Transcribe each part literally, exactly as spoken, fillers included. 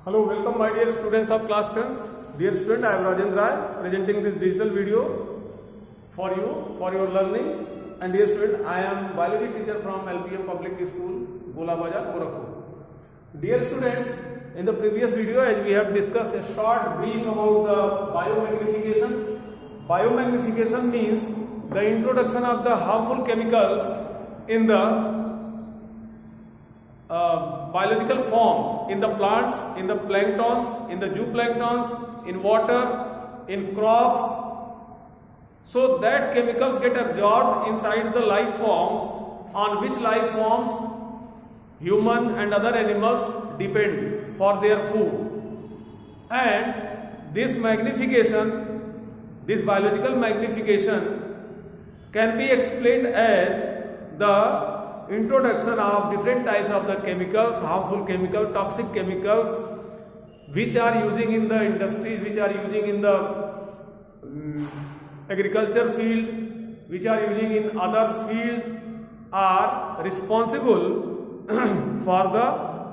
Hello, welcome my dear students of class tenth. Dear student, I am Rajendra Rai presenting this digital video for you, for your learning. And dear student, I am biology teacher from L P M Public School, Gola Bazar, Gorakhpur. Dear students, in the previous video as we have discussed a short brief about the biomagnification. Biomagnification means the introduction of the harmful chemicals in the Uh, biological forms in the plants, in the planktons, in the zooplanktons, in water, in crops, so that chemicals get absorbed inside the life forms on which life forms human and other animals depend for their food. And this magnification, this biological magnification can be explained as the introduction of different types of the chemicals, harmful chemical, toxic chemicals, which are using in the industries, which are using in the um, agriculture field, which are using in other field, are responsible for the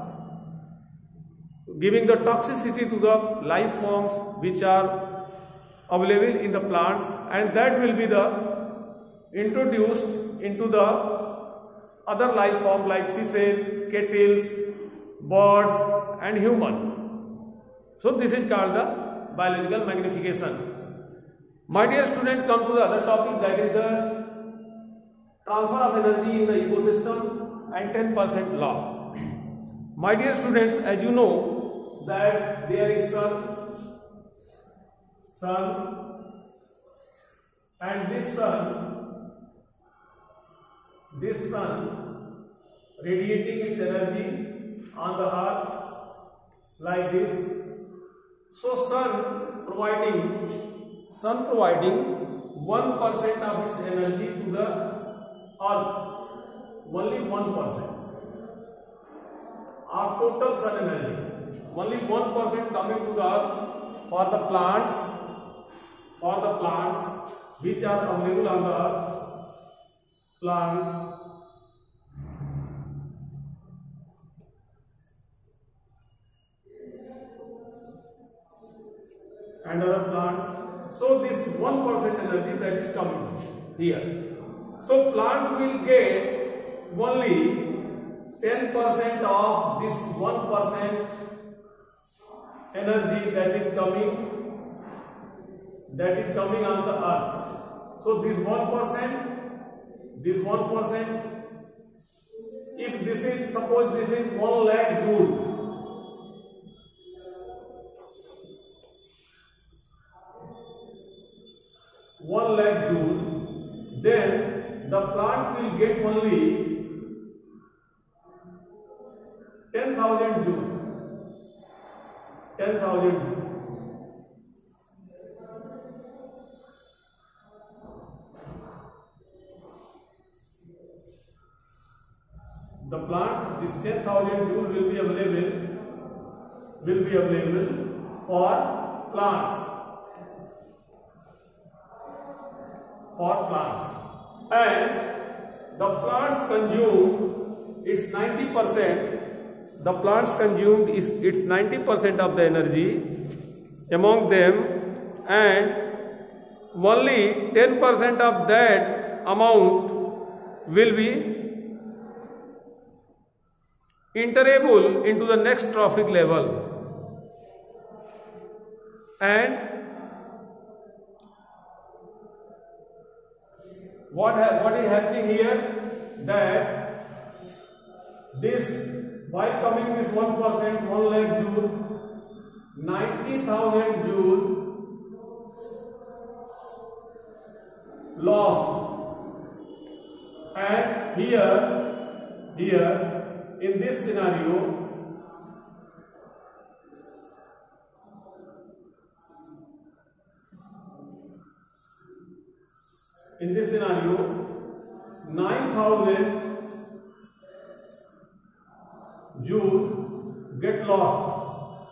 giving the toxicity to the life forms which are available in the plants, and that will be the introduced into the other life form like fishes, cattles, birds and human. So this is called the biological magnification. My dear student, come to the other topic, that is the transfer of energy in the ecosystem and ten percent law. My dear students, as you know that there is sun, sun and this sun This sun radiating its energy on the earth like this. So sun providing sun providing one percent of its energy to the earth, only one percent of total sun energy, only one percent coming to the earth for the plants, for the plants which are available on the earth. Plants and other plants. So this one percent energy that is coming here. So plant will get only ten percent of this one percent energy that is coming that is coming on the earth. So this one percent. This one percent, if this is, suppose this is one lakh joule, one lakh joule, then the plant will get only ten thousand joule, ten thousand joule. The plant, this ten thousand joule will be available, will be available for plants, for plants, and the plants consume its ninety percent. The plants consumed is its ninety percent of the energy among them, and only ten percent of that amount will be enterable into the next trophic level. And what what is happening here, that this, by coming this one percent, one lakh joule, ninety thousand joule lost, and here here in this scenario, in this scenario, nine thousand joule get lost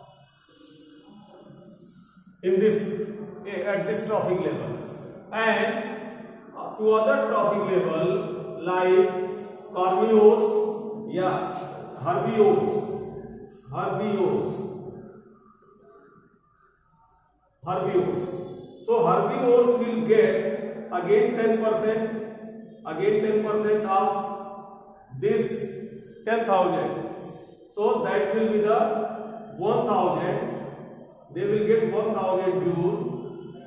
in this, at this trophic level, and to other trophic level like carnivores, yeah, herbivores, herbivores herbivores. So herbivores will get again ten percent, again ten percent of this ten thousand. So that will be the one thousand. They will get one thousand joule,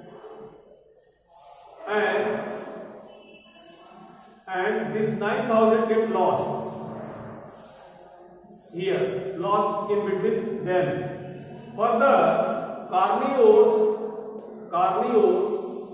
and and this nine thousand get lost here, lost in between them. Further, carnivores, carnivores,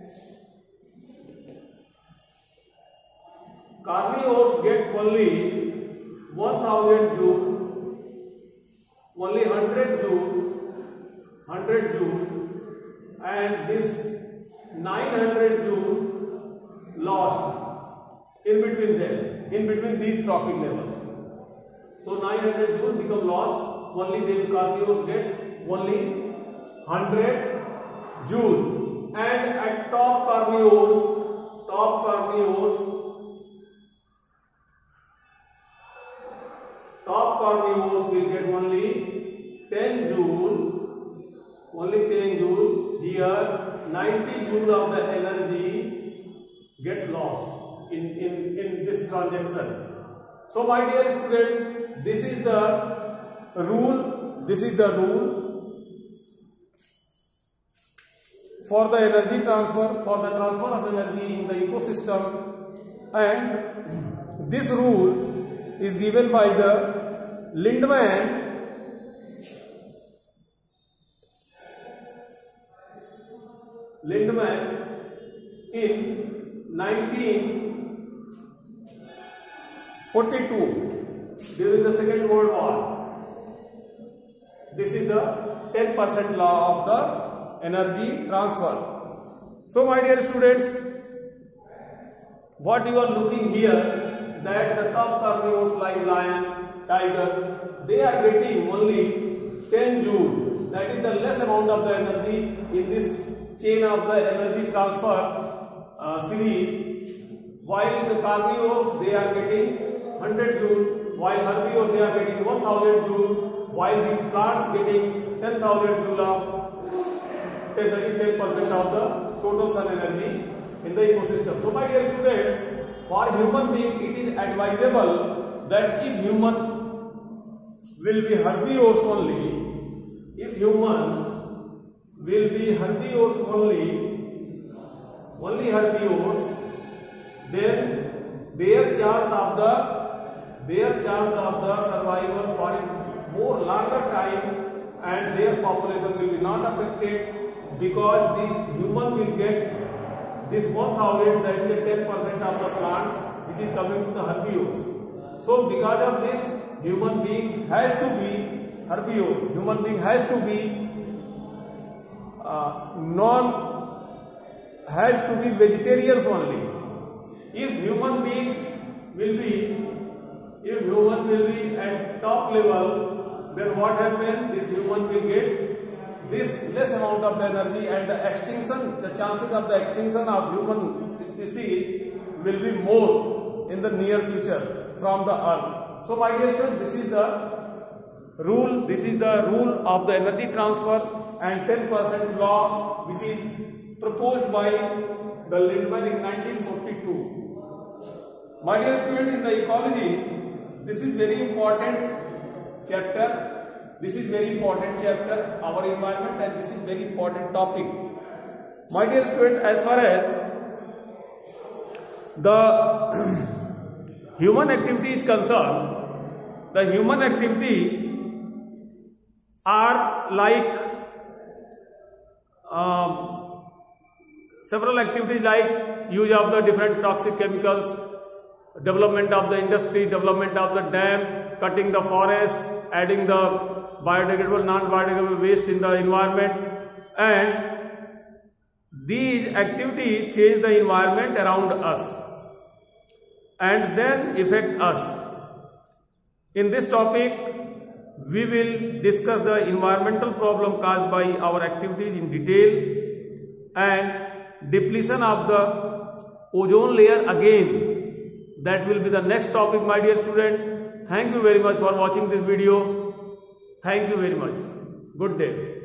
carnivores get only one thousand joule, only one hundred joule, one hundred joule, and this nine hundred joule lost in between them, in between these trophic levels. So nine hundred joule become lost. Only the carnivores get only one hundred joule, and at top carnivores, top carnivores, top carnivores will get only ten joule, only ten joule. Here ninety joule of the energy get lost in, in, in this transaction. So my dear students, this is the rule, this is the rule for the energy transfer, for the transfer of energy in the ecosystem, and this rule is given by the Lindemann Lindemann in nineteen forty-two during the Second World War. This is the ten percent law of the energy transfer. So my dear students, what you are looking here, that the top carnivores like lion, tigers, they are getting only ten joule. That is the less amount of the energy in this chain of the energy transfer uh, series. While the carnivores, they are getting one hundred joule, while herbivores, they are getting one thousand joule, while these plants getting ten thousand joule of ten percent of the total sun energy in the ecosystem. So my dear students, for human being it is advisable that if human will be herbivores only, if human will be herbivores only, only herbivores, then their chance of the their chance of the survival for a more longer time, and their population will be not affected, because the human will get this one thousand, that is the ten percent of the plants which is coming to the herbivores. So because of this, human being has to be herbivores, human being has to be uh, non, has to be vegetarians only. If human beings will be, if human will be at top level, then what happens? This human will get this less amount of the energy, and the extinction, the chances of the extinction of human species will be more in the near future from the earth. So my dear students, this is the rule, this is the rule of the energy transfer and ten percent law, which is proposed by the Lindemann in nineteen forty-two. My dear students, in the ecology, this is very important chapter. This is very important chapter, our environment, and this is very important topic. My dear student, as far as the human activity is concerned, the human activity are like um, several activities like use of the different toxic chemicals, development of the industry, development of the dam, cutting the forest, adding the biodegradable, non-biodegradable waste in the environment, and these activities change the environment around us and then affect us. In this topic, we will discuss the environmental problem caused by our activities in detail, and depletion of the ozone layer again. That will be the next topic, my dear student. Thank you very much for watching this video. Thank you very much. Good day.